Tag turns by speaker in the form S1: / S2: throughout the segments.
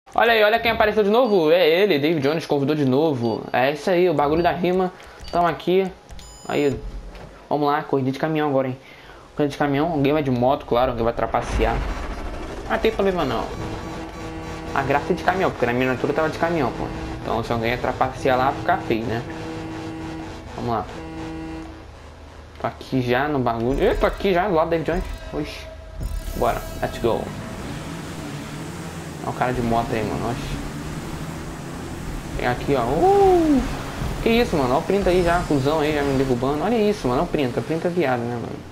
S1: Olha aí, olha quem apareceu de novo. É ele, David Jones convidou de novo. É isso aí, o bagulho da rima. Tamo aqui. Aí, vamos lá, corrida de caminhão agora, hein. Corrida de caminhão, alguém vai de moto, claro, alguém vai trapacear. Ah, tem problema não. A graça é de caminhão, porque na miniatura tava de caminhão, pô. Então se alguém trapacear lá, fica feio, né. Vamos lá. Tô aqui já no bagulho. Eu tô aqui já do lado do David Jones. Oxi. Bora, let's go. Olha o cara de moto aí, mano. Oxi. Tem aqui, ó. Que isso, mano. Olha o Printa aí já, cuzão aí, já me derrubando. Olha isso, mano. Olha o Printa. Printa é viado, né, mano.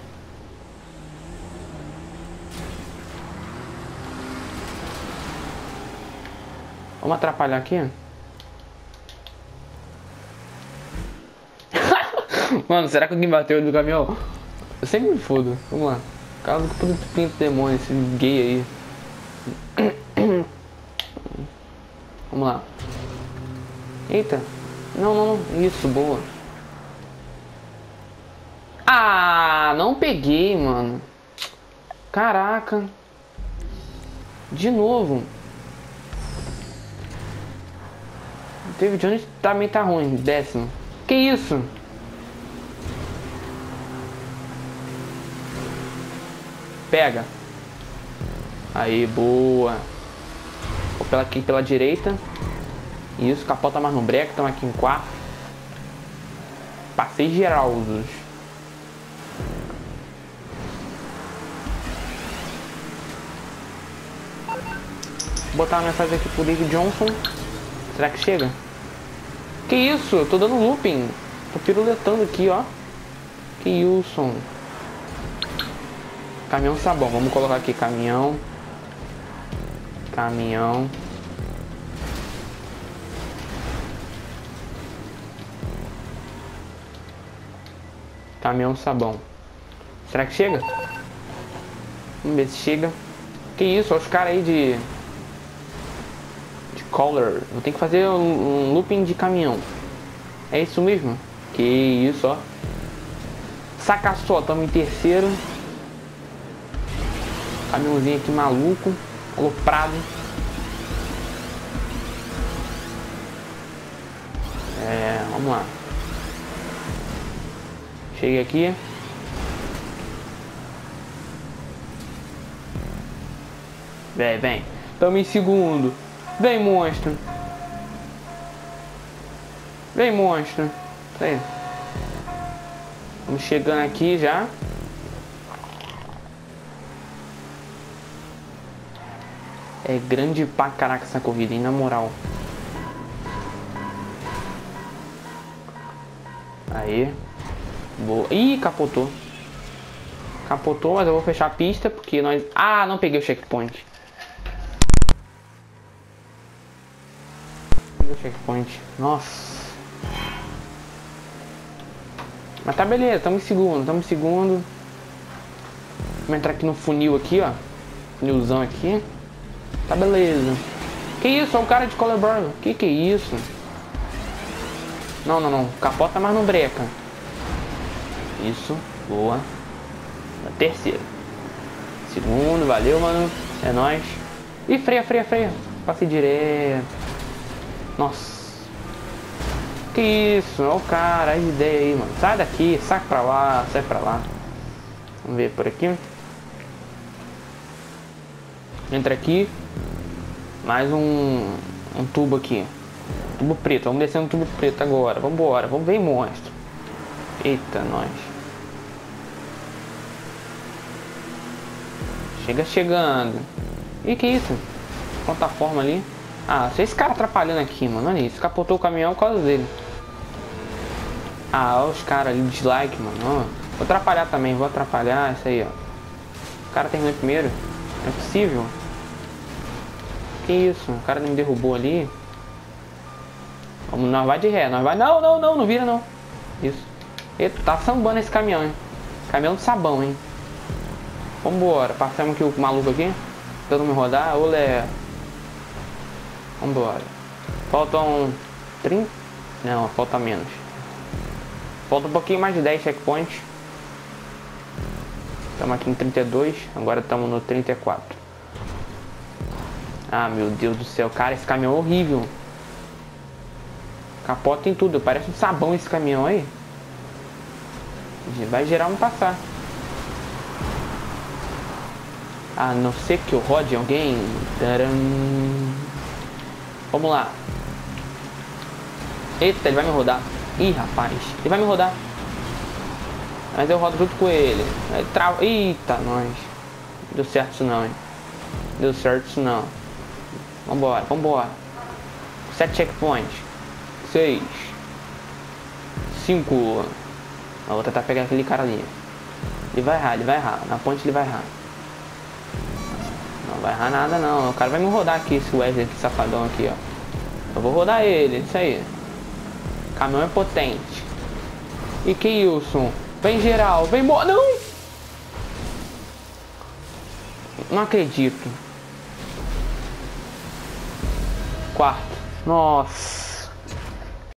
S1: Vamos atrapalhar aqui? Mano, será que alguém bateu no caminhão? Eu sempre me fodo. Vamos lá. Caso que tudo pinto demônio, esse gay aí. Vamos lá. Eita. Não, não, não. Isso, boa. Ah, não peguei, mano. Caraca. De novo. O David Jones também tá ruim. 10º. Que isso? Pega. Aí, boa. Vou aqui pela direita. Isso, capota mais no breque. Estamos aqui em 4. Passei Geraldos. Vou botar uma mensagem aqui pro David Johnson. Será que chega? Que isso? Eu tô dando looping. Tô piruletando aqui, ó. Que Wilson. Caminhão sabão. Vamos colocar aqui caminhão. Caminhão. Caminhão sabão. Será que chega? Vamos ver se chega. Que isso? Olha os caras aí de collar. Vou ter que fazer um looping de caminhão. É isso mesmo? Que isso, ó. Saca só, estamos em 3º. Caminhãozinho aqui maluco. Aloprado. Vamos lá. Cheguei aqui. Vem. Estamos em 2º. Vem, monstro. Vem, monstro. Aí. Vamos chegando aqui já. É grande pra caraca essa corrida, hein, na moral. Aí. Boa. Ih, capotou. Capotou, mas eu vou fechar a pista porque nós... Ah, não peguei o checkpoint. Peguei o checkpoint. Nossa. Mas tá beleza, estamos em 2º, Vamos entrar aqui no funil aqui, ó. Funilzão aqui. Tá beleza. Que isso? Olha o cara de collarboard. Que é isso? Não. Capota mais no breca. Isso. Boa. 3º. 2º. Valeu, mano. É nóis. Ih, freia. Passei direto. Nossa. Que isso? Olha o cara. As ideias aí, mano. Sai daqui. Sai pra lá. Vamos ver por aqui. Entra aqui. Mais um tubo aqui. Tubo preto. Vamos descer no tubo preto agora. Vambora. Vamos ver, monstro. Eita, nós. Chegando. E que isso? Plataforma ali. Ah, esse cara atrapalhando aqui, mano. Olha isso. Capotou o caminhão por causa dele. Ah, olha os caras ali. Dislike, mano. Ó. Vou atrapalhar também. Vou atrapalhar. Isso aí, ó. O cara terminou primeiro. Não é possível. Que isso? O cara me derrubou ali. Vamos, nós vai de ré. Nós vai... Não vira não. Isso. Eita, tá sambando esse caminhão, hein. Caminhão de sabão, hein. Vambora. Passamos aqui o maluco aqui. Tentando me rodar. Olé. Vambora. Faltam 30. Não, falta menos. Falta um pouquinho mais de 10 checkpoints. Estamos aqui em 32. Agora estamos no 34. Ah, meu Deus do céu, cara, esse caminhão é horrível. Capota em tudo, parece um sabão esse caminhão aí. Vai gerar um passar. A não ser que eu rode alguém. Taram. Vamos lá. Eita, ele vai me rodar. Ih, rapaz, ele vai me rodar. Mas eu rodo junto com ele. Trava. Eita, nós. Deu certo isso não, hein? Deu certo isso não. Vambora, vambora. 7 checkpoints. 6. 5. Eu vou tentar pegar aquele cara ali. Ele vai errar, ele vai errar. Na ponte ele vai errar. Não vai errar nada não. O cara vai me rodar aqui, esse Wesley aqui, safadão aqui, ó. Eu vou rodar ele, isso aí. O caminhão é potente. E que Wilson? Vem geral, vem não! Não acredito. Quarto. Nossa.